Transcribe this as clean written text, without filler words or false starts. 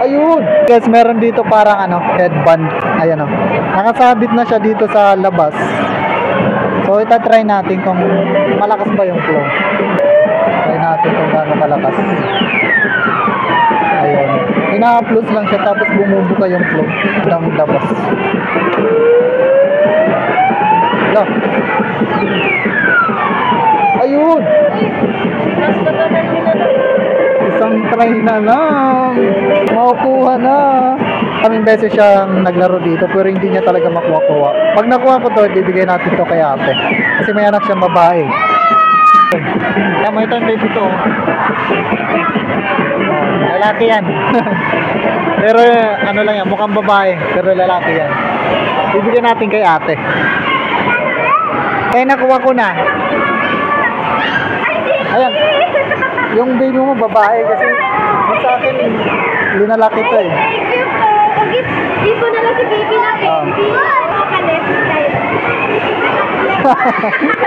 Ayun! Guys, meron dito parang ano, headband. Ayan o. Nakasabit na siya dito sa labas. So, itatry natin kung malakas ba yung flow. Try natin kung gaano kalakas. Ayun. Ina-upload lang siya tapos bumubuka yung flow ng labas. Look. Ayun! Isang try na lang. Makukuha na. Kaming beses siyang naglaro dito pero hindi niya talaga makuha-kuha. Pag nakuha ko to, bibigay natin to kay ate. Kasi may anak siyang babae. Tama ito yung baby to. Lalaki yan. Pero ano lang yan, mukhang babae. Pero lalaki yan. Bibigyan natin kay ate. Kaya nakuha ko na. Ayan. Yung baby mo babae kasi sa akin linalaki to eh. Thank you po. Di po na lang si baby na baby.